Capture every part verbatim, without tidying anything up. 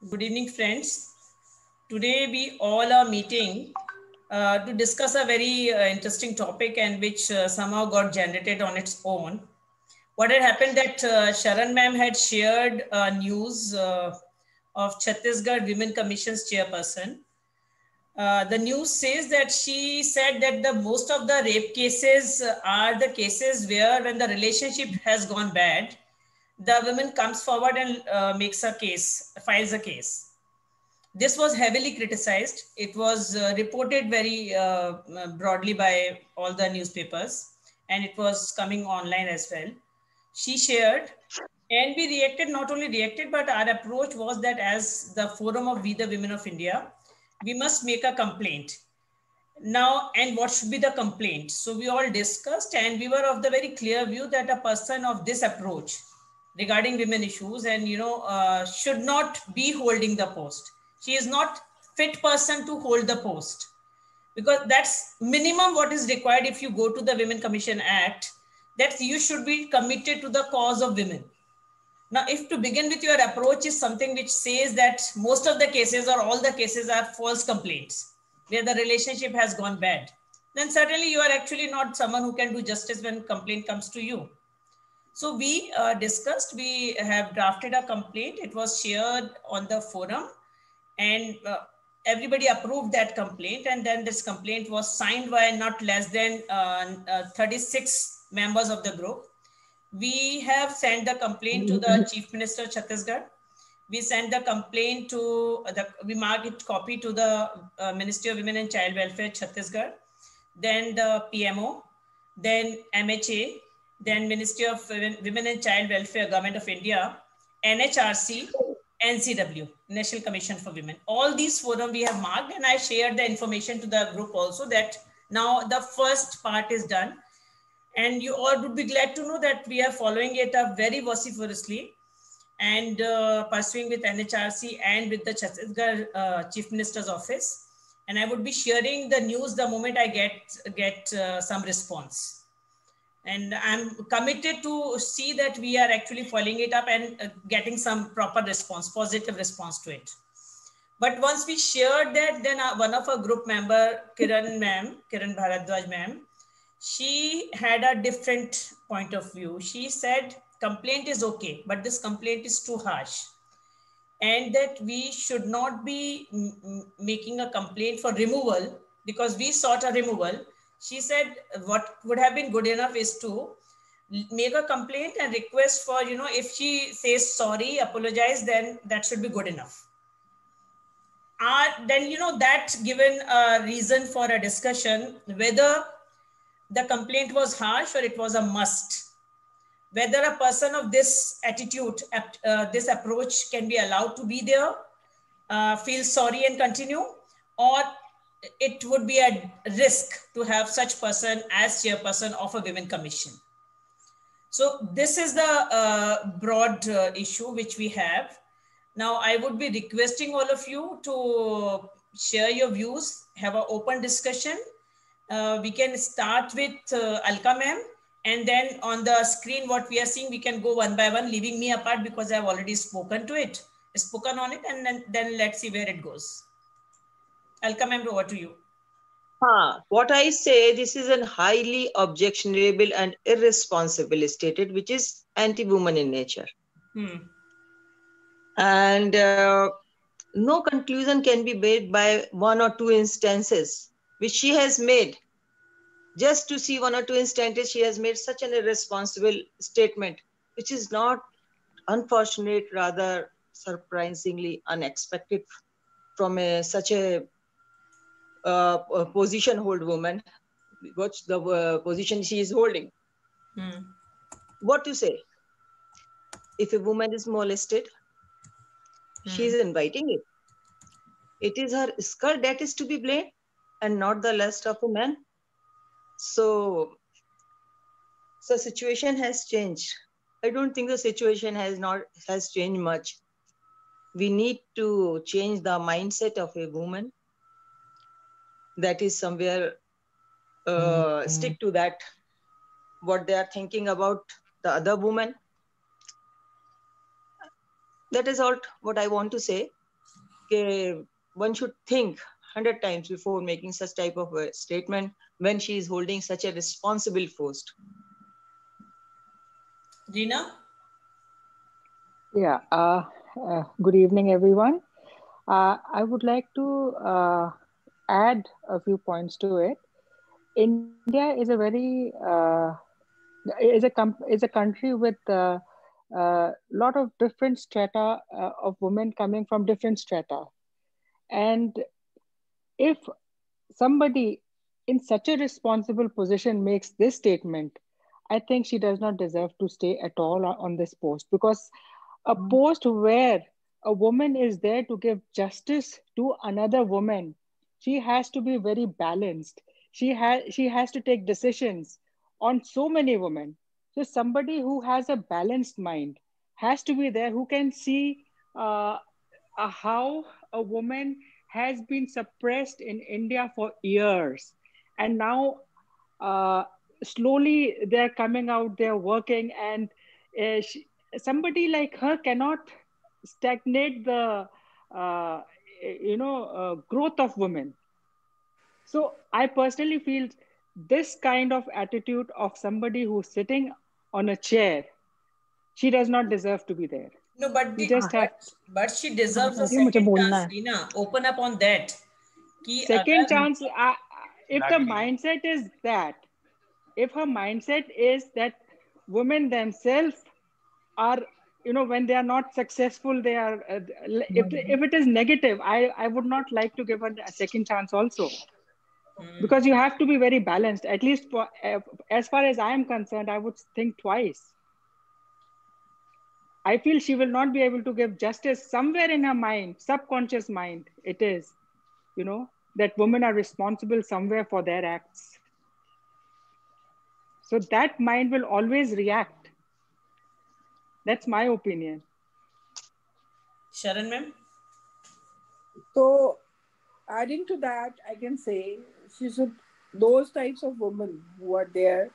Good evening, friends. Today we all are meeting uh, to discuss a very uh, interesting topic and which uh, somehow got generated on its own. What had happened that uh, Sharan ma'am had shared uh, news uh, of Chhattisgarh Women Commission's chairperson. Uh, the news says that she said that the most of the rape cases uh, are the cases where when the relationship has gone bad, the woman comes forward and uh, makes a case, files a case. This was heavily criticized. It was uh, reported very uh, broadly by all the newspapers, and it was coming online as well. She shared, and we reacted, not only reacted, but our approach was that as the Forum of We the Women of India, we must make a complaint. Now, and what should be the complaint? So we all discussed, and we were of the very clear view that a person of this approach regarding women issues and, you know, uh, should not be holding the post. She is not fit person to hold the post, because that's minimum what is required if you go to the Women Commission Act, that you should be committed to the cause of women. Now, if to begin with your approach is something which says that most of the cases or all the cases are false complaints, where the relationship has gone bad, then certainly you are actually not someone who can do justice when complaint comes to you. So we uh, discussed, we have drafted a complaint. It was shared on the forum, and uh, everybody approved that complaint. And then this complaint was signed by not less than uh, uh, thirty-six members of the group. We have sent the complaint to the Chief Minister Chhattisgarh. We sent the complaint to the, we marked it copy to the uh, Ministry of Women and Child Welfare Chhattisgarh, then the P M O, then M H A, then Ministry of Women and Child Welfare, Government of India, N H R C, N C W, National Commission for Women. All these forums we have marked, and I shared the information to the group also that now the first part is done. And you all would be glad to know that we are following it up very vociferously and uh, pursuing with N H R C and with the Chhattisgarh uh, Chief Minister's office. And I would be sharing the news the moment I get, get uh, some response. And I'm committed to see that we are actually following it up and uh, getting some proper response, positive response to it. But once we shared that, then uh, one of our group member, Kiran ma'am, Kiran Bharadwaj ma'am, she had a different point of view. She said, complaint is okay, but this complaint is too harsh. And that we should not be making a complaint for removal, because we sought a removal. She said, what would have been good enough is to make a complaint and request for, you know, if she says sorry, apologize, then that should be good enough. Uh, then, you know, that given a reason for a discussion, whether the complaint was harsh or it was a must. Whether a person of this attitude, uh, this approach can be allowed to be there, uh, feel sorry and continue, or it would be a risk to have such person as chairperson of a Women Commission. So this is the uh, broad uh, issue which we have. Now I would be requesting all of you to share your views, have an open discussion. Uh, we can start with uh, Alka ma'am, and then on the screen what we are seeing, we can go one by one, leaving me apart because I've already spoken to it, spoken on it, and then, then let's see where it goes. Alka ma'am, over to you. Huh. What I say, this is a highly objectionable and irresponsible statement, which is anti-woman in nature. Hmm. And uh, no conclusion can be made by one or two instances, which she has made. Just to see one or two instances, she has made such an irresponsible statement, which is not unfortunate, rather surprisingly unexpected from a, such a, uh, a position hold woman. What's the uh, position she is holding? Hmm. What to say? If a woman is molested, hmm. she is inviting it. It is her skirt that is to be blamed and not the lust of a man. So, the situation has changed. I don't think the situation has not has changed much. We need to change the mindset of a woman. That is somewhere uh, mm-hmm. stick to that. What they are thinking about the other woman. That is all what I want to say. Okay, one should think hundred times before making such type of a statement when she is holding such a responsible post. Reena? Yeah. Uh, uh, good evening, everyone. Uh, I would like to uh, add a few points to it. India is a very uh, is a com- is a country with a uh, uh, lot of different strata uh, of women coming from different strata, and if somebody in such a responsible position makes this statement, I think she does not deserve to stay at all on on this post, because a post where a woman is there to give justice to another woman, she has to be very balanced. She has she has to take decisions on so many women. So somebody who has a balanced mind has to be there, who can see uh, uh, how a woman has been suppressed in India for years, and now uh, slowly they're coming out, they're working, and uh, she, somebody like her cannot stagnate the uh, you know uh, growth of women. So I personally feel this kind of attitude of somebody who's sitting on a chair, she does not deserve to be there. No, but We the, just have but but she हाँ deserves a sorry मुझे second बोलना chance. है. Reena, open up on that. कि second अगर chance. uh, if the mindset is that, if her mindset is that women themselves are, you know, when they are not successful, they are uh, if, if it is negative, i i would not like to give her a second chance also, Hmm. because you have to be very balanced. At least for, uh, as far as I am concerned, I would think twice. I feel she will not be able to give justice. Somewhere in her mind, subconscious mind, it is, you know, that women are responsible somewhere for their acts. So that mind will always react. That's my opinion. Sharan ma'am? So, adding to that, I can say she should, those types of women who are there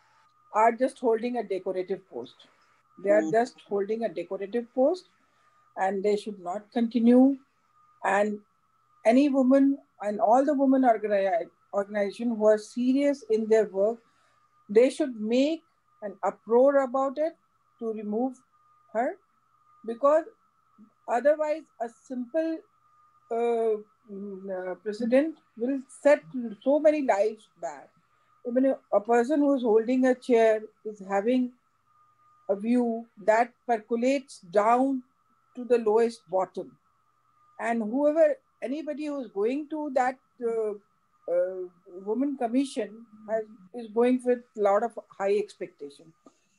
are just holding a decorative post. They are just holding a decorative post, and they should not continue. And any woman and all the women organi- organization who are serious in their work, they should make an uproar about it to remove her, because otherwise a simple uh, mm, uh, president will set so many lives back. Even a a person who is holding a chair is having a view that percolates down to the lowest bottom, and whoever, anybody who is going to that uh, uh, women commission has, is going with a lot of high expectation.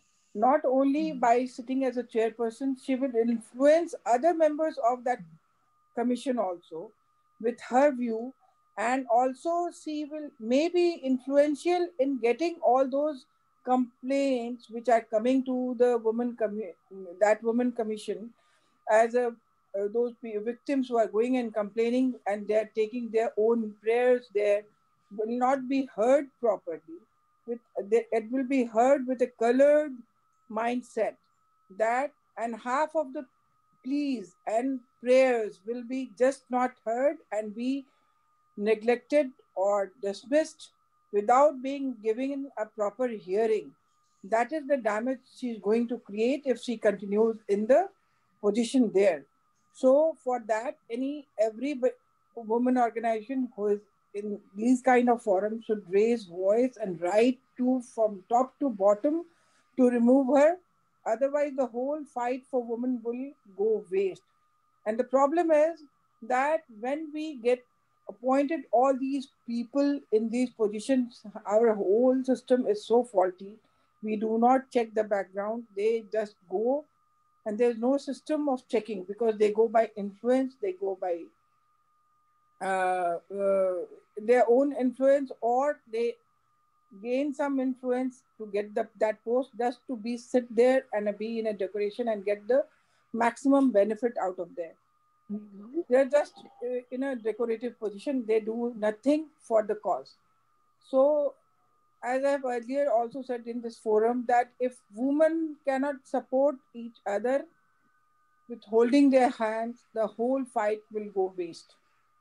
Not only by sitting as a chairperson, she will influence other members of that commission also with her view, and also she will maybe influential in getting all those complaints which are coming to the women commi- that women commission, as a uh, those victims who are going and complaining and they are taking their own prayers there, will not be heard properly. With they, it will be heard with a colored mindset, that and half of the pleas and prayers will be just not heard and be neglected or dismissed without being given a proper hearing. That is the damage she is going to create if she continues in the position there. So for that, any every woman organization who is in these kind of forums should raise voice and write to from top to bottom to remove her. Otherwise, the whole fight for women will go waste. And the problem is that when we get appointed all these people in these positions, our whole system is so faulty. We do not check the background. They just go, and there's no system of checking because they go by influence, they go by uh, uh, their own influence, or they gain some influence to get the, that post just to be sit there and be in a decoration and get the maximum benefit out of there. They're just uh, in a decorative position. They do nothing for the cause. So, as I've earlier also said in this forum, that if women cannot support each other, with holding their hands, the whole fight will go waste.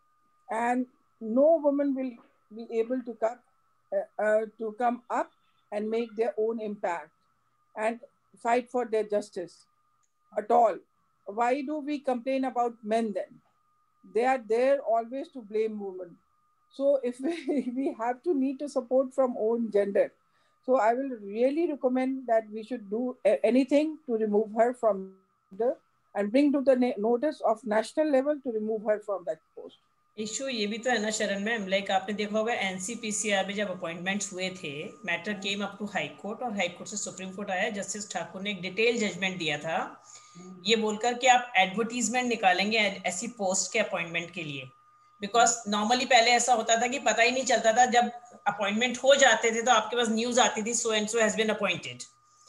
And no woman will be able to come, uh, uh, to come up and make their own impact and fight for their justice at all. Why do we complain about men then? They are there always to blame women. So if we, we have to need to support from own gender. So I will really recommend that we should do anything to remove her from the, and bring to the notice of national level to remove her from that post. Issue ये भी तो है ना शरण ma'am, like आपने देखा होगा NCPCR में जब अपॉइंटमेंट्स हुए थे, matter came up to high court और हाई कोर्ट से सुप्रीम कोर्ट आया, जस्टिस ठाकुर ने एक डिटेल जजमेंट दिया था ये बोलकर कि आप एडवर्टीजमेंट निकालेंगे ऐसी पोस्ट के अपॉइंटमेंट के लिए, बिकॉज नॉर्मली पहले ऐसा होता था कि पता ही नहीं चलता था, जब अपॉइंटमेंट हो जाते थे तो आपके पास न्यूज आती थी so and so has been appointed.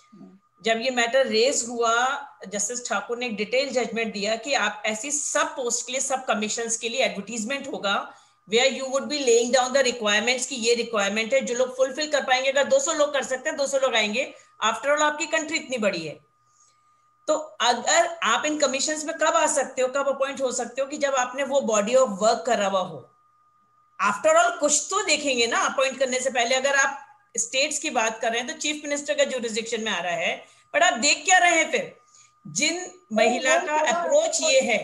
जब ये मैटर रेज हुआ, जस्टिस ठाकुर ने एक डिटेल जजमेंट दिया कि आप ऐसी सब पोस्ट के लिए, सब कमीशंस के लिए एडवर्टीजमेंट होगा where you would be laying down the requirements कि ये रिक्वायरमेंट है, जो लोग फुलफिल कर पाएंगे, अगर दो सौ लोग कर सकते हैं दो सौ लोग आएंगे, आफ्टर ऑल आपकी कंट्री इतनी बड़ी है। तो अगर आप इन कमीशंस में कब आ सकते हो, कब अपॉइंट हो सकते हो कि जब आपने वो बॉडी ऑफ वर्क करा हुआ हो। आफ्टर ऑल कुछ तो देखेंगे ना अपॉइंट करने से पहले। अगर आप स्टेट्स की बात कर रहे हैं तो चीफ मिनिस्टर का जुरिसडिक्शन में आ रहा है, बट आप देख क्या रहे हैं फिर, जिन महिला का अप्रोच ये है,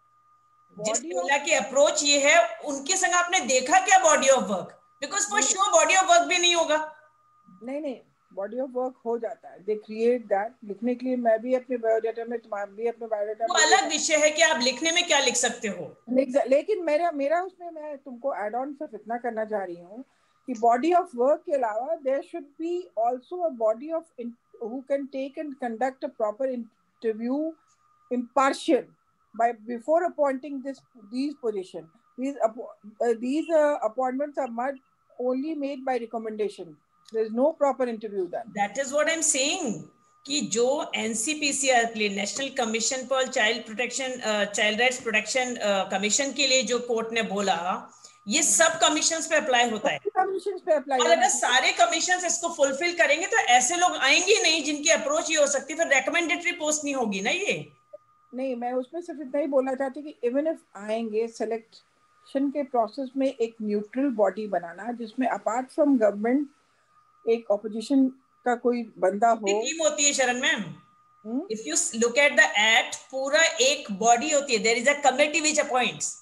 जिस महिला की अप्रोच ये है, उनके संग आपने देखा क्या body of work? Because for sure body of work भी नहीं होगा। नहीं नहीं, बॉडी ऑफ वर्क हो जाता है, दे क्रिएट दैट। लिखने के लिए मैं भी अपने बायोडाटा में, तुम्हारा भी अपने बायोडाटा में, वो अलग विषय है कि आप लिखने में क्या लिख सकते हो, लेकिन मेरा मेरा उसमें मैं तुमको एड ऑन सिर्फ इतना करना चाह रही हूँ कि बॉडी ऑफ वर्क के अलावा there should be also a body of who can take and conduct a proper interview impartial by before appointing this these position. These uh, these uh, appointments are made, only made by recommendation. There is no proper interview done. That is what I'm saying कि जो NCPCR के लिए, national commission for child protection, child rights protection commission के लिए जो court ने बोला, ये सब कमीशंस पे अप्लाई होता है। कमीशंस पे अप्लाई, और अगर सारे कमीशंस इसको फुलफिल करेंगे तो ऐसे लोग आएंगे नहीं जिनकी अप्रोच ये हो सकती है, फिर रेकमेंडेटरी पोस्ट नहीं होगी ना ये। नहीं, मैं उसमें सिर्फ इतना ही बोलना चाहती कि इवन इफ आएंगे, सिलेक्शन के प्रोसेस में एक न्यूट्रल बॉडी बनाना जिसमें अपार्ट फ्रॉम गवर्नमेंट एक ऑपोजिशन का कोई बंदा हो। टीम होती है Sharan ma'am, if you look at the act, पूरा एक बॉडी होती है, there is a committee which appoints.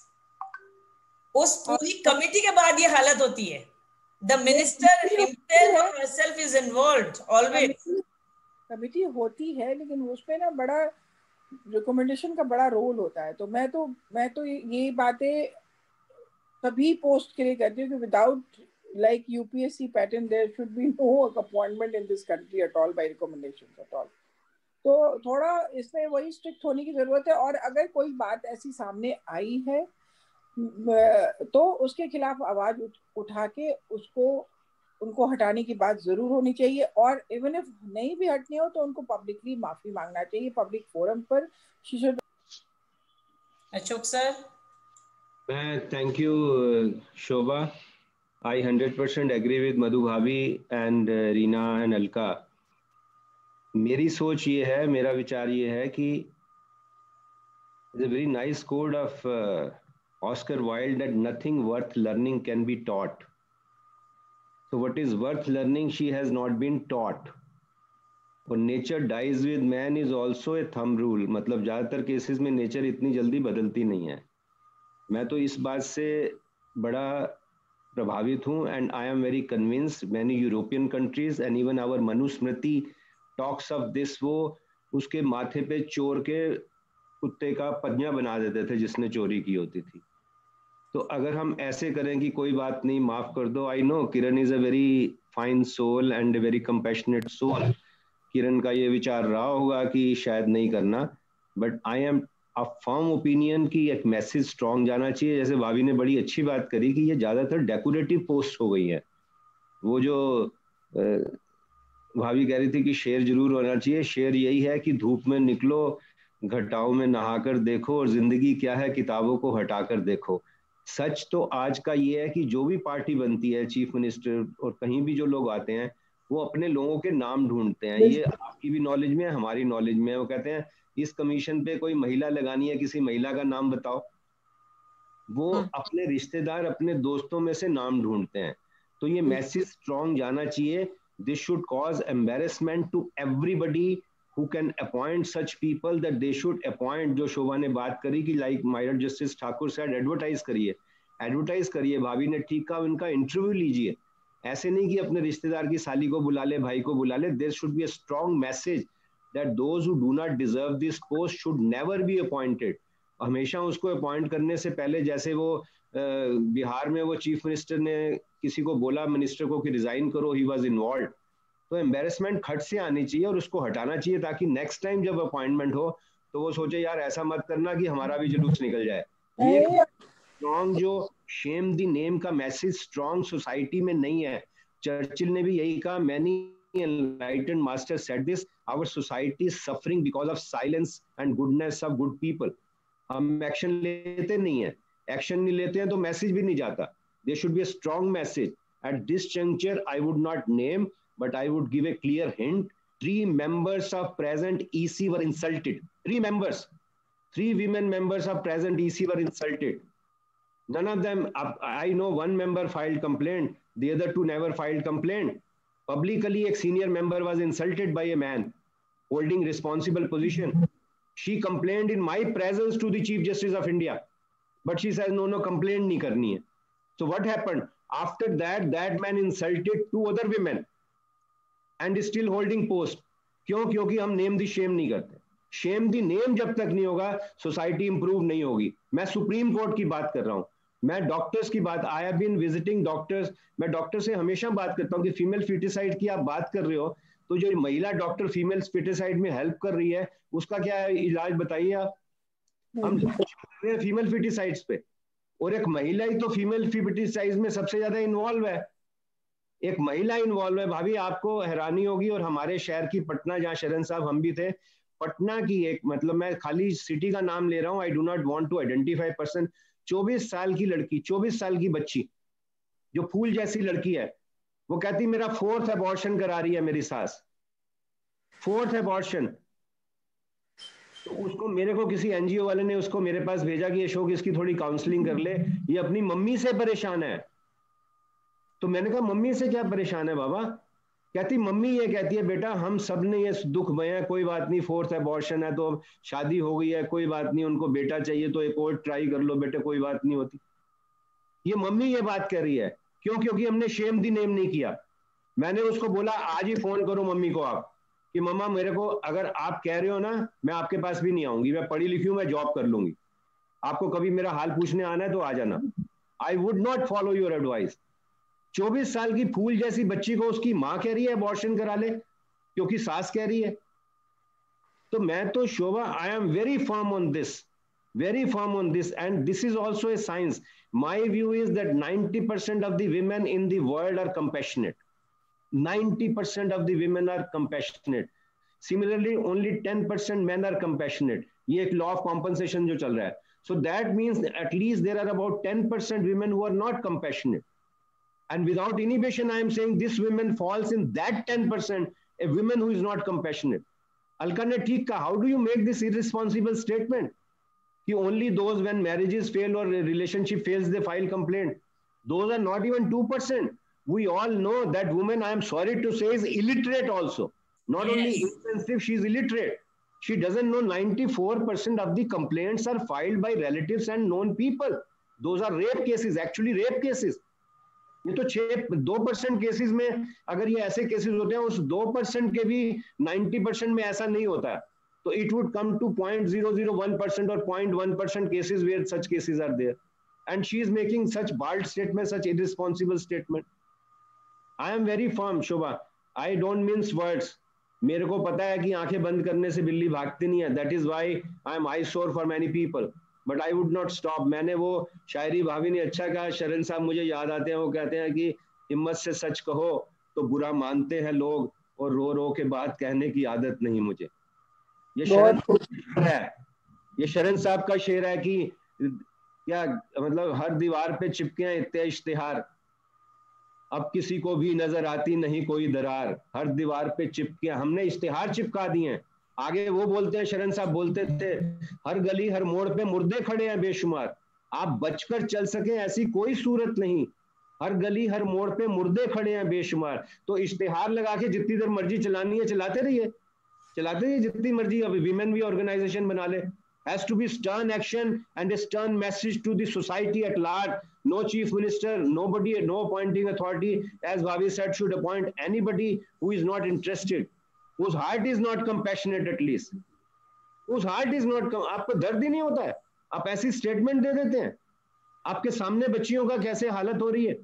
उस पूरी कमिटी के बाद ये हालत होती है। The minister himself or herself is involved always. Committee होती है लेकिन उसमें ना बड़ा रिकमेंडेशन का बड़ा रोल होता है। तो मैं तो मैं तो ये बातें सभी पोस्ट के लिए कहती हूँ कि without like UPSC pattern there should be no appointment in this country at all by recommendations at all. तो थोड़ा इसमें वही स्ट्रिक्ट होने की जरूरत है। और अगर कोई बात ऐसी सामने आई है तो उसके खिलाफ आवाज उठा के उसको उनको हटाने की बात जरूर होनी चाहिए। और इवन इफ नहीं भी हटनी हो तो उनको पब्लिकली माफी मांगना चाहिए पब्लिक फोरम पर। अशोक सर। मैं thank you Shobha, I hundred percent agree with Madhu भाभी एंड रीना एंड अलका। मेरी सोच ये है, मेरा विचार ये है कि it's a very nice quote of Oscar Wilde that nothing worth learning can be taught. So what is worth learning she has not been taught. और nature dies with man is also a thumb rule. मतलब ज़्यादातर cases में nature इतनी जल्दी बदलती नहीं है। मैं तो इस बात से बड़ा प्रभावित हूँ and I am very convinced many European countries and even our Manusmriti talks of this, वो उसके माथे पे चोर के कुत्ते का पज्ञा बना देते थे जिसने चोरी की होती थी। तो अगर हम ऐसे करें कि कोई बात नहीं, माफ कर दो। I know Kiran is a very fine soul and very compassionate soul. Kiran का ये विचार रहा होगा कि शायद नहीं करना, but I am a firm opinion कि एक मैसेज स्ट्रॉन्ग जाना चाहिए। जैसे भाभी ने बड़ी अच्छी बात करी कि ये ज्यादातर डेकोरेटिव पोस्ट हो गई है। वो जो भाभी कह रही थी कि शेर जरूर होना चाहिए, शेर यही है कि धूप में निकलो, घटाओं में नहाकर देखो, और जिंदगी क्या है किताबों को हटाकर देखो। सच तो आज का ये है कि जो भी पार्टी बनती है, चीफ मिनिस्टर और कहीं भी जो लोग आते हैं, वो अपने लोगों के नाम ढूंढते हैं। ये आपकी भी नॉलेज में है, हमारी नॉलेज में है। वो कहते हैं इस कमीशन पे कोई महिला लगानी है, किसी महिला का नाम बताओ। वो अपने रिश्तेदार, अपने दोस्तों में से नाम ढूंढते हैं। तो ये मैसेज स्ट्रॉन्ग जाना चाहिए। This should cause embarrassment to everybody who can appoint such people, that they should appoint, जो शोभा ने बात करी कि लाइक माइनर जस्टिस ठाकुर साहब, एडवर्टाइज करिए, एडवर्टाइज करिए। भाभी ने ठीक कहा, उनका इंटरव्यू लीजिए। ऐसे नहीं कि अपने रिश्तेदार की साली को बुला ले, भाई को बुला ले। There should be a strong message that those who do not deserve this post should never be appointed. हमेशा उसको अपॉइंट करने से पहले, जैसे वो बिहार में वो चीफ मिनिस्टर ने किसी को बोला, मिनिस्टर को, कि रिजाइन करो, ही वाज इन्वॉल्व। तो एम्बेरसमेंट खट से आनी चाहिए और उसको हटाना चाहिए, ताकि नेक्स्ट टाइम जब अपॉइंटमेंट हो तो वो सोचे यार ऐसा मत करना कि हमारा भी जुलूस निकल जाए। ये स्ट्रॉन्ग जो शेम द नेम का मैसेज स्ट्रॉन्ग सोसाइटी में नहीं है। चर्चिल ने भी यही कहा, many enlightened master said this, our society is suffering because of silence and goodness of good people. हम एक्शन लेते नहीं है, एक्शन नहीं लेते हैं तो मैसेज भी नहीं जाता। There should be a strong message. At this juncture I would not name, but I would give a clear hint. Three members of present E C were insulted. Three members, three women members of present E C were insulted. None of them, I know one member filed complaint, the other two never filed complaint. Publicly, a senior member was insulted by a man holding responsible position. She complained in my presence to the Chief Justice of India, but she says, no, no, complaint nahi karni hai. So what happened? After that, that man insulted two other women. And still holding post. क्यों? क्योंकि हम name the Shem नहीं करते। Shem the name जब तक नहीं होगा, society improve नहीं होगी। मैं सुप्रीम कोर्ट की बात कर रहा हूं, मैं डॉक्टर्स की बात, I have been visiting doctors. मैं डॉक्टर से हमेशा बात करता हूं कि फीमेल फिटिसाइड की आप बात कर रहे हो, तो जो महिला डॉक्टर फीमेल फिटिसाइड में हेल्प कर रही है, उसका क्या है इलाज बताइए आप। हम फीमेल फिटिसाइड्स पे, और एक महिला ही तो फीमेल फिटिसाइड में सबसे ज्यादा इन्वॉल्व है। एक महिला इन्वॉल्व है। भाभी आपको हैरानी होगी, और हमारे शहर की पटना, जहाँ शरण साहब हम भी थे, पटना की एक, मतलब मैं खाली सिटी का नाम ले रहा हूँ, I do not want to identify person. चौबीस साल की लड़की, चौबीस साल की बच्ची, जो फूल जैसी लड़की है, वो कहती मेरा फोर्थ अबॉर्शन करा रही है मेरी सास, फोर्थ अबॉर्शन। तो उसको, मेरे को किसी एनजीओ वाले ने उसको मेरे पास भेजा कि अशोक इसकी थोड़ी काउंसलिंग कर ले, ये अपनी मम्मी से परेशान है। तो मैंने कहा मम्मी से क्या परेशान है बाबा? कहती मम्मी ये कहती है बेटा हम सब ने ये दुख भया, कोई बात नहीं, फोर्थ अबॉर्शन है तो शादी हो गई है, कोई बात नहीं, उनको बेटा चाहिए तो एक और ट्राई कर लो बेटे, कोई बात नहीं होती। ये मम्मी ये बात कर रही है। क्यों? क्योंकि हमने शेम दी नेम नहीं किया। मैंने उसको बोला आज ही फोन करो मम्मी को आप, कि मम्मा मेरे को, अगर आप कह रहे हो ना, मैं आपके पास भी नहीं आऊंगी, मैं पढ़ी लिखी हूं, मैं जॉब कर लूंगी, आपको कभी मेरा हाल पूछने आना है तो आ जाना। I would not follow your advice. चौबीस साल की फूल जैसी बच्ची को उसकी मां कह रही है अबॉर्शन करा ले, क्योंकि सास कह रही है। तो मैं तो Shobha, I am very firm on this, very firm on this, and this is also a science. My view is that ninety percent of the women in the world are compassionate. ninety percent of the women are compassionate. Similarly, only ten percent men are compassionate. ये एक law of compensation जो चल रहा है. So that means at least there are about ten percent women who are not compassionate. And without inhibition, I am saying this woman falls in that ten percent, a woman who is not compassionate. Alka ne theek kaha. How do you make this irresponsible statement? Ki only those when marriages fail or a relationship fails, they file complaint. Those are not even two percent. We all know that woman, I am sorry to say, is illiterate also. Not yes. only insensitive, she is illiterate. She doesn't know ninety-four percent of the complaints are filed by relatives and known people. Those are rape cases, actually rape cases. ये तो छह दो percent cases में अगर ये ऐसे cases होते हैं, उस दो परसेंट के भी नब्बे परसेंट में ऐसा नहीं होता, तो it would come to zero point zero zero one percent or zero point one percent cases where such cases are there. And she is making such bald statement, such irresponsible statement. I am very firm, Shobha. I don't mince words. मेरे को पता है कि आंखें बंद करने से बिल्ली भागती नहीं है. That is why I am eyesore for many people. But I would not stop. मैंने वो शायरी भाभी ने अच्छा कहा, शरण साहब मुझे याद आते हैं, वो कहते हैं कि हिम्मत से सच कहो तो बुरा मानते हैं लोग, और रो रो के बात कहने की आदत नहीं मुझे. ये शरण है, ये शरण साहब का शेर है कि क्या मतलब हर दीवार पे चिपके हैं इतने इश्तिहार, अब किसी को भी नजर आती नहीं कोई दरार, हर दीवार पे चिपके हमने इश्तिहार चिपका दिए हैं। आगे वो बोलते हैं, शरण साहब बोलते थे, हर गली हर मोड़ पे मुर्दे खड़े हैं बेशुमार, आप बचकर चल सके ऐसी कोई सूरत नहीं, हर गली हर मोड़ पे मुर्दे खड़े हैं बेशुमार। तो इश्तिहार लगा के जितनी देर मर्जी चलानी है चलाते रहिए, चलाते रहिए जितनी मर्जी। अभी विमेन भी ऑर्गेनाइजेशन बना ले। Has to be stern action and a stern message to the society at large. No chief minister, nobody, no appointing authority, as Bhavi said, should appoint anybody who is not interested, whose heart is not compassionate at least. Whose heart is not, आपको दर्द ही नहीं होता है, आप ऐसी statement दे देते हैं। आपके सामने बच्चियों का कैसे हालत हो रही है।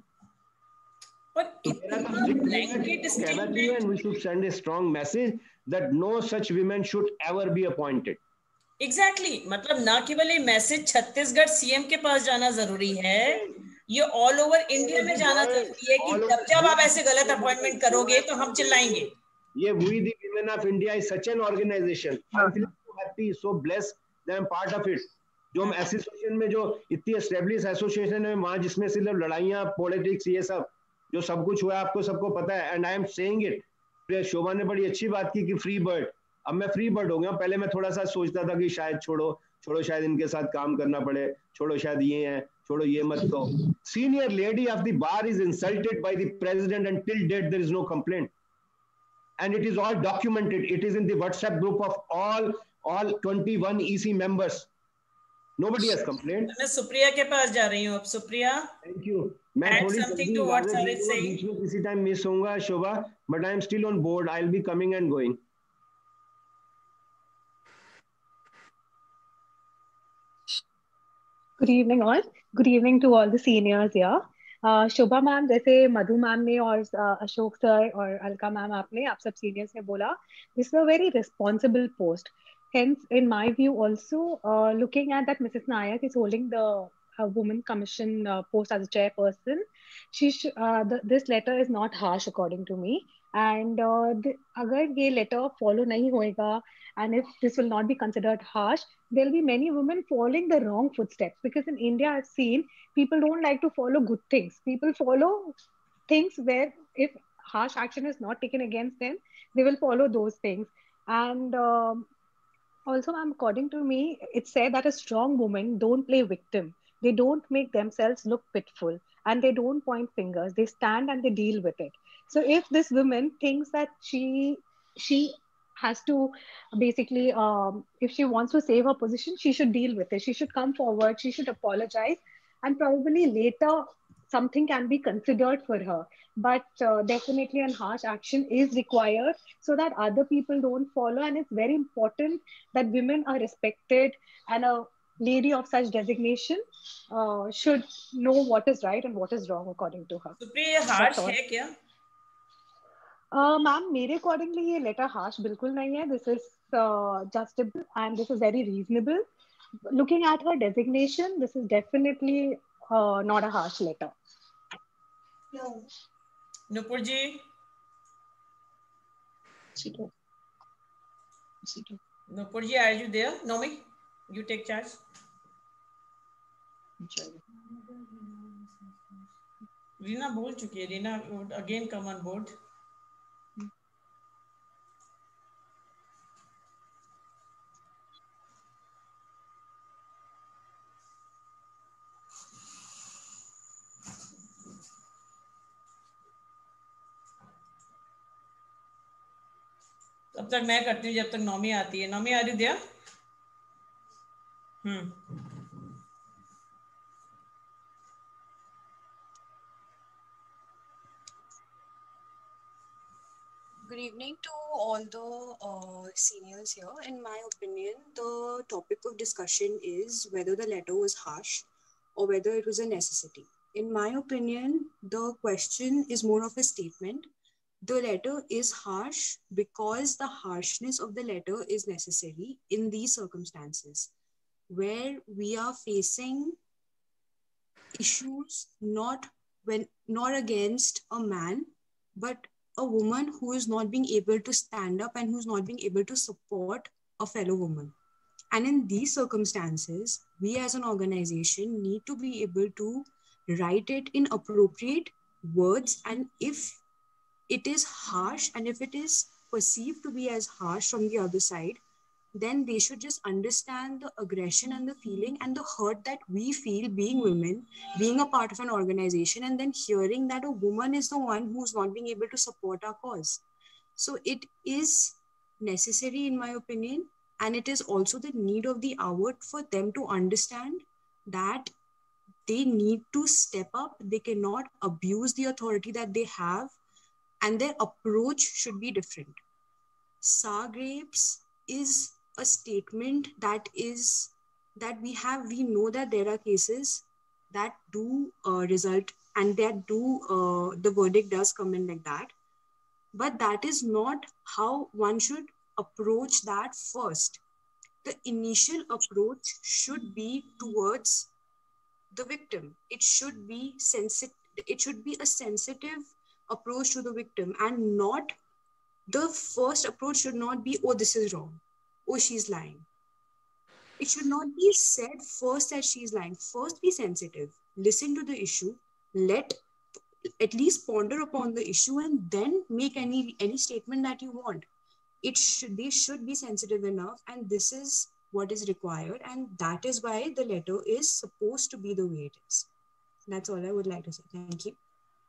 कहना चाहिए, and we should send a strong message that no such women should ever be appointed. Exactly exactly. मतलब ना केवल ये मैसेज छत्तीसगढ़ सीएम के पास जाना जरूरी है, ये ऑल ओवर इंडिया में जाना जरूरी है कि जब जब आप ऐसे गलत अपॉइंटमेंट करोगे तो हम चिल्लाएंगे। ये We the Women of India is such an organization. I'm feeling so happy, so blessed that I'm part of it. जो हम एसोसिएशन में, जो इतनी एस्टेब्लिश एसोसिएशन है वहां, जिसमें सिर्फ लड़ाइयाँ, पॉलिटिक्स, ये सब जो सब कुछ हुआ है आपको सबको पता है। And I am saying it, Shobha ने बड़ी अच्छी बात की कि फ्री बर्ड, अब मैं फ्री बर्ड हो गया। पहले मैं थोड़ा सा सोचता था कि शायद छोड़ो छोड़ो शायद इनके साथ काम करना पड़े, छोड़ो शायद ये है, छोड़ो ये मत कहो। Senior lady of the bar is insulted by the president and till date there is no complaint, and it is all documented, it is in the WhatsApp group of all all twenty-one E C members. Nobody has complained. मैं सुप्रिया के पास जा रही हूँ अब। Supriya, thank you. मैं थोड़ी बीच में किसी टाइम मिस होऊंगा Shobha, but I am still on board, I will be coming and going. Good evening all. Good evening to all the seniors here. Uh, Shobha ma'am, जैसे मधु मैम ने और uh, अशोक सर और अलका मैम, आपने आप सब सीनियर्स ने बोला, this is a very responsible post. Hence, in my view also, uh, looking at that Missus Nayak is holding the uh, Women Commission uh, post as a chairperson, she sh uh, the, this letter is not harsh according to me. And uh, the, अगर ये letter follow नहीं होएगा, and if this will not be considered harsh, there will be many women following the wrong footsteps. Because in India, I've seen people don't like to follow good things. People follow things where if harsh action is not taken against them, they will follow those things. And um, also, according to me, it's said that a strong woman don't play victim. They don't make themselves look pitiful, and they don't point fingers. They stand and they deal with it. So if this woman thinks that she she has to basically, um, if she wants to save her position, she should deal with it. She should come forward. She should apologize, and probably later something can be considered for her. But uh, definitely an harsh action is required so that other people don't follow. And it's very important that women are respected, and a lady of such designation uh, should know what is right and what is wrong according to her. Supriya, harsh है क्या? Ma'am, मेरे accordingly ये letter harsh बिल्कुल नहीं है. This is justifiable and this is very reasonable. Looking at her designation, this is definitely not a harsh letter. Nupur ji. Nupur ji, are you there? Nomi, you take charge. Reena बोल चुकी है. Reena again come on board. तब तक मैं करती हूँ जब तक नौमी आती है. नौमी, आ रही दिया? हम्म Good evening to all the uh, seniors here. In my opinion, the topic of discussion is whether the letter was harsh or whether it was a necessity. In my opinion, the question is more of a statement. The letter is harsh because the harshness of the letter is necessary in these circumstances where we are facing issues not when not against a man, but a woman who is not being able to stand up and who's not being able to support a fellow woman. And in these circumstances, we as an organization need to be able to write it in appropriate words, and if it is harsh and if it is perceived to be as harsh from the other side, then they should just understand the aggression and the feeling and the hurt that we feel being women, being a part of an organization, and then hearing that a woman is the one who's not being able to support our cause. So it is necessary, in my opinion, and it is also the need of the hour for them to understand that they need to step up. They cannot abuse the authority that they have, and their approach should be different. Sour grapes is a statement that is that we have. We know that there are cases that do uh, result and that do uh, the verdict does come in like that, but that is not how one should approach that first. The initial approach should be towards the victim. It should be sensitive. It should be a sensitive approach to the victim, and not the first approach should not be, oh, this is wrong, oh, she's lying. It should not be said first that she's lying. First, be sensitive, listen to the issue, let at least ponder upon the issue, and then make any any statement that you want. It should they should be sensitive enough, and this is what is required, and that is why the letter is supposed to be the way it is. That's all I would like to say. Thank you.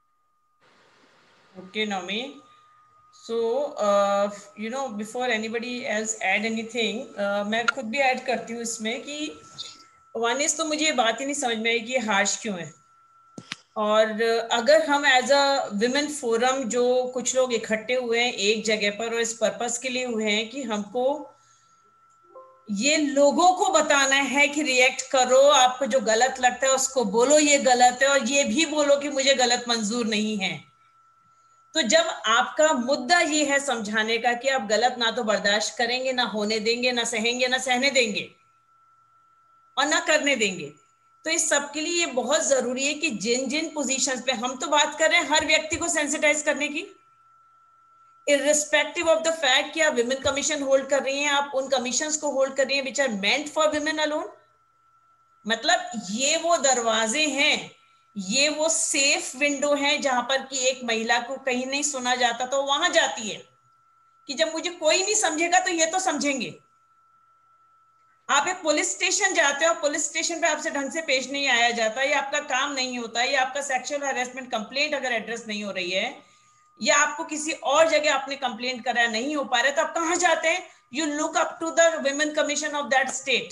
Okay, Naomi. So, uh, you know, before anybody else add anything, uh, मैं खुद भी add करती हूँ इसमें कि one is तो मुझे ये बात ही नहीं समझ में आई कि हार्श क्यों है, और अगर हम एज अ विमेन फोरम जो कुछ लोग इकट्ठे हुए हैं एक जगह पर और इस पर्पस के लिए हुए हैं कि हमको ये लोगों को बताना है कि रिएक्ट करो, आपको जो गलत लगता है उसको बोलो ये गलत है, और ये भी बोलो कि मुझे गलत मंजूर नहीं है। तो जब आपका मुद्दा ये है समझाने का कि आप गलत ना तो बर्दाश्त करेंगे, ना होने देंगे, ना सहेंगे, ना सहने देंगे और ना करने देंगे, तो इस सब के लिए ये बहुत जरूरी है कि जिन जिन पोजीशंस पे हम तो बात कर रहे हैं हर व्यक्ति को सेंसिटाइज करने की, इर्रिस्पेक्टिव ऑफ द फैक्ट कि आप विमेन कमीशन होल्ड कर रही हैं, आप उन कमीशंस को होल्ड कर रही हैं which are meant for women alone. मतलब ये वो दरवाजे हैं, ये वो सेफ विंडो है जहां पर कि एक महिला को कहीं नहीं सुना जाता तो वहां जाती है कि जब मुझे कोई नहीं समझेगा तो ये तो समझेंगे। आप एक पुलिस स्टेशन जाते हो, पुलिस स्टेशन पे आपसे ढंग से पेश नहीं आया जाता, या आपका काम नहीं होता, या आपका सेक्सुअल हैरेसमेंट कंप्लेंट अगर एड्रेस नहीं हो रही है, या आपको किसी और जगह आपने कंप्लेंट करा नहीं हो पा रहा, तो आप कहां जाते हैं? You look up to the women commission of that state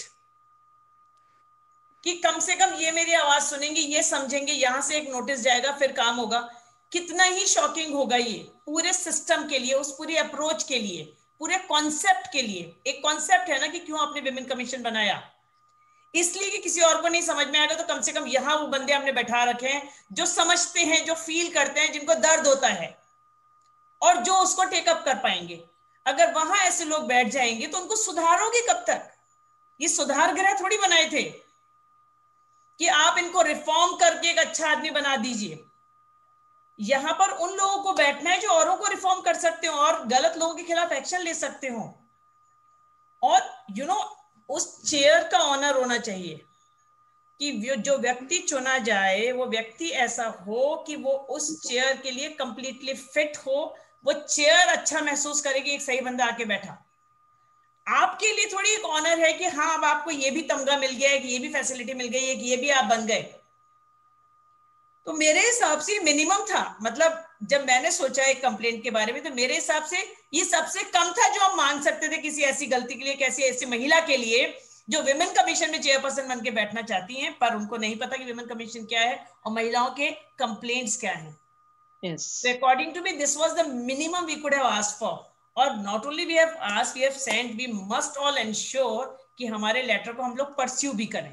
कि कम से कम ये मेरी आवाज सुनेंगे, ये समझेंगे, यहां से एक नोटिस जाएगा, फिर काम होगा। कितना ही शॉकिंग होगा ये पूरे सिस्टम के लिए, उस पूरी अप्रोच के लिए, पूरे कॉन्सेप्ट के लिए। एक कॉन्सेप्ट है ना कि क्यों आपने विमेन कमीशन बनाया, इसलिए कि किसी और को नहीं समझ में आएगा तो कम से कम यहां वो बंदे हमने बैठा रखे हैं जो समझते हैं, जो फील करते हैं, जिनको दर्द होता है और जो उसको टेकअप कर पाएंगे। अगर वहां ऐसे लोग बैठ जाएंगे तो उनको सुधारोगे कब तक? ये सुधार गृह थोड़ी बनाए थे कि आप इनको रिफॉर्म करके एक अच्छा आदमी बना दीजिए। यहां पर उन लोगों को बैठना है जो औरों को रिफॉर्म कर सकते हो और गलत लोगों के खिलाफ एक्शन ले सकते हो। और यू you नो know, उस चेयर का ऑनर होना चाहिए कि जो व्यक्ति चुना जाए वो व्यक्ति ऐसा हो कि वो उस चेयर के लिए कंप्लीटली फिट हो, वो चेयर अच्छा महसूस करेगी एक सही बंदा आके बैठा। आपके लिए थोड़ी एक ऑनर है कि हाँ अब आपको ये भी तमगा मिल गया है, कि ये भी फैसिलिटी मिल गई है, कि ये भी आप बन गए। तो मेरे हिसाब से मिनिमम था। मतलब जब मैंने सोचा एक कंप्लेंट के बारे में तो मेरे हिसाब से ये सबसे कम था जो हम मांग सकते थे किसी ऐसी गलती के लिए, किसी ऐसी महिला के लिए जो विमेन कमीशन में चेयरपर्सन बन के बैठना चाहती हैं, पर उनको नहीं पता कि विमेन कमीशन क्या है और महिलाओं के कंप्लेंट्स क्या हैं। Yes. So according to me, this was the minimum we could have asked for. और not only we have asked, we have sent. We must all ensure कि हमारे लेटर को हम लोग परस्यू भी करें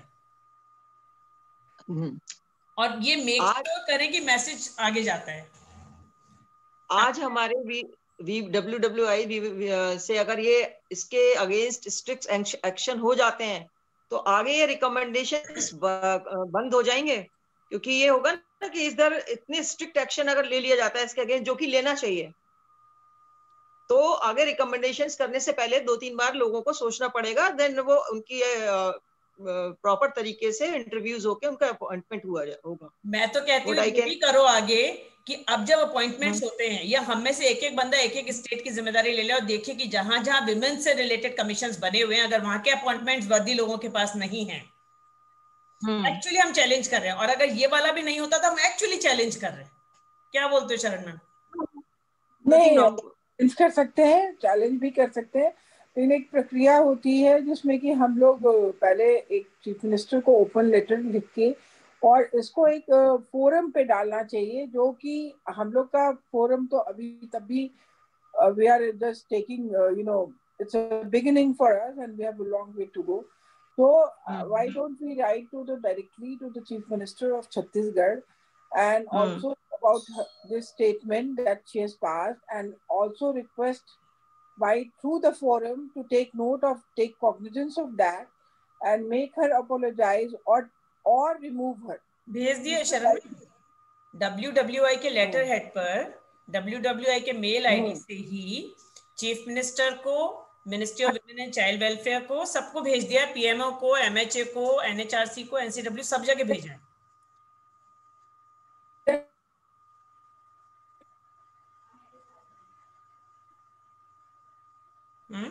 हम्म। और ये मेक आज- श्योर करें कि मैसेज आगे जाता है। आज हमारे we we W W I से अगर ये इसके अगेंस्ट स्ट्रिक्ट एक्शन हो जाते हैं तो आगे ये रिकमेंडेशंस बंद हो जाएंगे, क्योंकि ये होगा ना कि इधर इतने स्ट्रिक्ट एक्शन अगर ले लिया जाता है इसके अगेंस्ट, जो कि लेना चाहिए, तो आगे रिकमेंडेशंस करने से पहले दो तीन बार लोगों को सोचना पड़ेगा। देन वो उनकी प्रॉपर तरीके से इंटरव्यूज होके उनका अपॉइंटमेंट हुआ होगा। मैं तो कहती हूँ What I ये can- भी करो आगे कि अब जब अपॉइंटमेंट्स होते हैं या हम में से एक एक बंदा एक एक स्टेट की जिम्मेदारी ले ले और देखे कि जहां जहां विमेन से रिलेटेड कमीशंस बने हुए हैं, अगर वहां के अपॉइंटमेंट्स वर्दी लोगों के पास नहीं है, एक्चुअली हम चैलेंज कर रहे हैं। और अगर ये वाला भी नहीं होता तो हम एक्चुअली चैलेंज कर रहे हैं। क्या बोलते हो शरण मैम? नहीं, चैलेंज कर सकते हैं, चैलेंज भी कर सकते हैं, लेकिन एक प्रक्रिया होती है जिसमें कि हम लोग पहले एक चीफ मिनिस्टर को ओपन लेटर लिख के और इसको एक फोरम पे डालना चाहिए, जो कि हम लोग का फोरम तो अभी तब भी we are just taking, you know, it's a beginning for us and we have a long way to go. So uh, mm-hmm. why don't we write to the directly to the Chief Minister of Chhattisgarh and mm. also about her, this statement that she has passed, and also request by through the forum to take note of, take cognizance of that and make her apologize or or remove her. भेज दिए शरण W W I के letter head पर, W W I के mail ID से ही chief minister को, ministry of women and child welfare को, सबको भेज दिया, पीएमओ को, एमएचए को, एनएचआरसी को, एनसीडब्ल्यू, सब जगह भेजा है। हम्म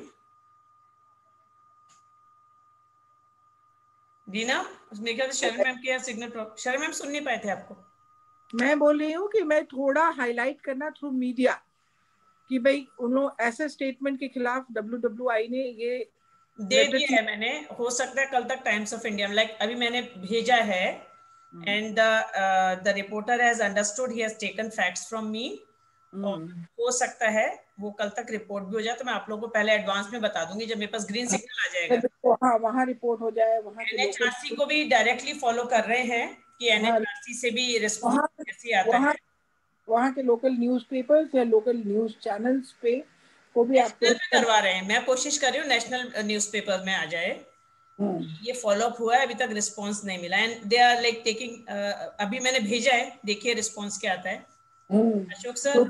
दीना, उसमें क्या शरण मैम की सिग्नल, शरण मैम सुन नहीं पाए थे आपको। मैं बोल रही हूँ कि मैं थोड़ा हाईलाइट करना थ्रू मीडिया कि भाई उन लोग ऐसे स्टेटमेंट के खिलाफ डब्ल्यू डब्ल्यू आई ने ये दे दिया है। मैंने, हो सकता है कल तक टाइम्स ऑफ इंडिया में, लाइक अभी मैंने भेजा है, and the reporter has understood, he has taken facts from me. हो सकता है वो कल तक रिपोर्ट भी हो जाए, तो मैं आप लोगों को पहले एडवांस में बता दूंगी जब मेरे पास ग्रीन सिग्नल आ जाएगा। हाँ, वहाँ रिपोर्ट हो जाए। वहाँ एनएचआरसी को भी डायरेक्टली फॉलो कर रहे हैं कि एनएचआरसी से भी रिस्पॉन्स कैसे आता है। वहाँ के लोकल न्यूज़पेपर्स या लोकल न्यूज़ चैनल्स पे को भी आप करवा रहे हैं। मैं कोशिश कर रही हूँ नेशनल न्यूज़पेपर में आ जाए। ये फॉलो अप हुआ है, अभी तक रिस्पांस नहीं मिला, and they are like taking, अभी मैंने भेजा है, देखिए रिस्पांस क्या आता है। Ashok sir,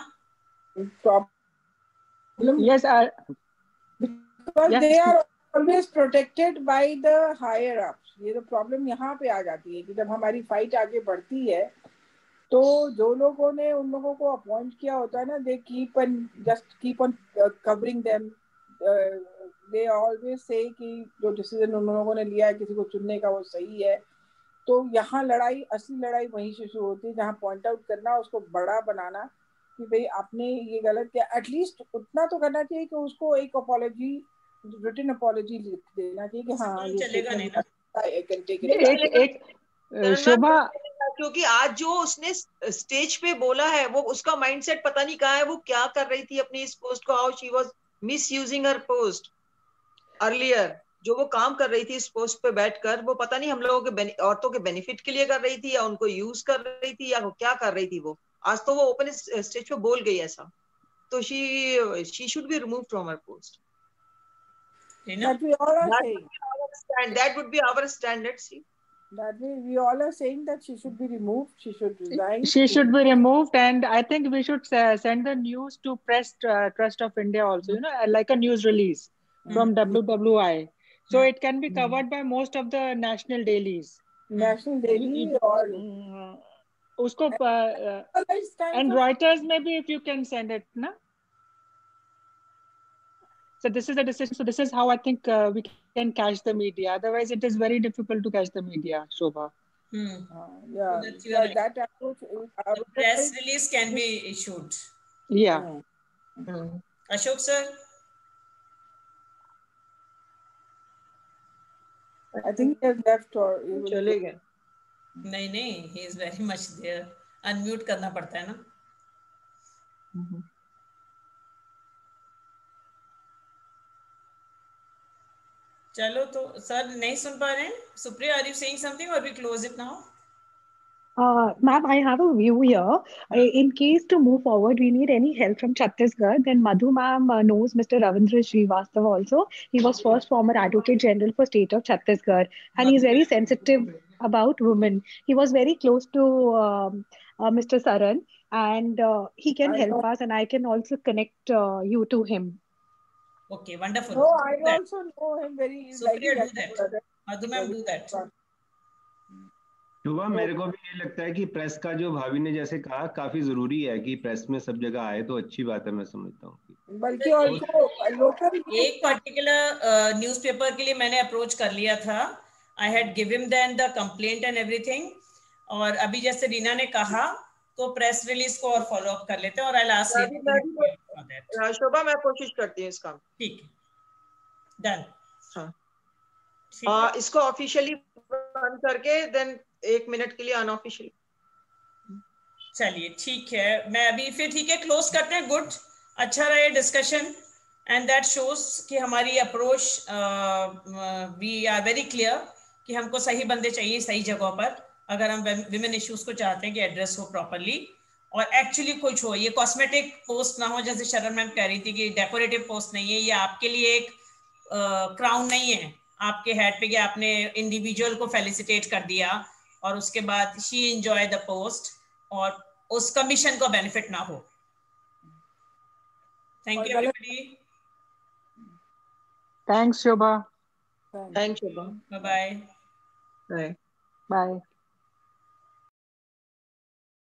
yes I, because yes. they are always protected by the higher ups. ये तो प्रॉब्लम यहाँ पे आ जाती है कि जब हमारी फाइट आगे बढ़ती है तो जो लोगों ने उन लोगों को अपॉइंट किया होता है ना, they keep on just keep on covering them, they always say कि जो डिसीजन उन लोगों ने लिया है किसी को चुनने का वो सही है। तो यहाँ लड़ाई, असली लड़ाई वहीं से शुरू होती है जहाँ पॉइंट आउट करना, उसको बड़ा बनाना कि भाई आपने ये गलत किया। एटलीस्ट उतना तो करना चाहिए कि उसको एक अपॉलॉजी, रिटन अपॉलॉजी लिख देना चाहिए कि हाँ ये चलेगा नहीं ना। एक एक शोभा, क्योंकि आज जो उसने स्टेज पे बोला है वो उसका माइंडसेट पता नहीं कहाँ है। वो क्या कर रही थी अपनी इस पोस्ट को, how she was misusing her post earlier. जो वो काम कर रही थी इस पोस्ट पे बैठकर, वो पता नहीं हम लोगों के औरतों के बेनिफिट के लिए कर रही थी या उनको यूज कर रही थी या वो क्या कर रही थी। वो आज तो वो ओपन स्टेज पे बोल गई ऐसा, तो she she should be removed from her post. That we all are saying. And that would be our standard. See, that we, we all are saying that she should be removed. She should resign. She should be removed, and I think we should uh, send the news to Press uh, Trust of India also. You know, like a news release mm-hmm. from W W I, so mm-hmm. it can be covered by most of the national dailies. National daily or uh, usko uh, uh, and Reuters maybe if you can send it, na. So this is the decision. So this is how I think uh, we can catch the media. Otherwise, it is very difficult to catch the media, Shobha. Hmm. Uh, yeah, so yeah right. That approach. Uh, the press release can be issued. Yeah. Hmm. Ashok sir. I think he has left or चले गए। नहीं नहीं, he is very much there. Unmute करना पड़ता है ना। Mm-hmm. चलो तो सर नहीं सुन पा रहे हैं। Supriya, are you saying something or we close it now? Uh, ma'am, I have a view here. Uh, in case to move forward, we need any help from Chhattisgarh, then Madhu ma'am uh, knows Mister Ravindra Srivastava also. He was first former Advocate General for State of Chhattisgarh, and he's very sensitive about women. He was very close to um, uh, Mister Saran, and uh, he can I help know. us, and I can also connect uh, you to him. Okay, wonderful. No, I also know him very. Supriya, do that. Madhu ma'am, do that. शोभा, मेरे को भी ये लगता है कि press का जो भाभी ने जैसे कहा काफी जरूरी है कि प्रेस में सब जगह आए, तो अच्छी बात है, मैं समझता हूँ। बल्कि और लोकल एक पर्टिकुलर न्यूज़पेपर के लिए मैंने अप्रोच कर लिया था. I had given them the complaint and everything. और अभी जैसे रीना ने कहा तो प्रेस रिलीज को और फॉलो अप कर लेते हैं और आई लास्ट मैं भी- मैं भी- हाँ, शोभा, मैं कोशिश करती हूँ इसका. ठीक है, डन. हाँ. ठीक है. आ, इसको ऑफिशियली बंद करके देन एक मिनट के लिए अनऑफिशियली. चलिए ठीक है, मैं अभी फिर ठीक है क्लोज करते हैं. गुड, अच्छा रहा डिस्कशन एंड दैट शोज कि हमारी approach we are very clear कि हमको सही बंदे चाहिए सही जगहों पर अगर हम विमेन इश्यूज को चाहते हैं कि एड्रेस हो प्रॉपरली और एक्चुअली कुछ हो. ये कॉस्मेटिक पोस्ट ना हो, जैसे शरण मैम कह रही थी कि डेकोरेटिव पोस्ट नहीं है, ये आपके लिए एक क्राउन uh, नहीं है आपके हेड पे कि आपने इंडिविजुअल को फेलिसिटेट कर दिया और उसके बाद शी एंजॉय द पोस्ट और उस कमीशन को बेनिफिट ना हो. Thank you everybody. Thanks Shobha. Thanks Shobha. Bye bye. Bye. Bye.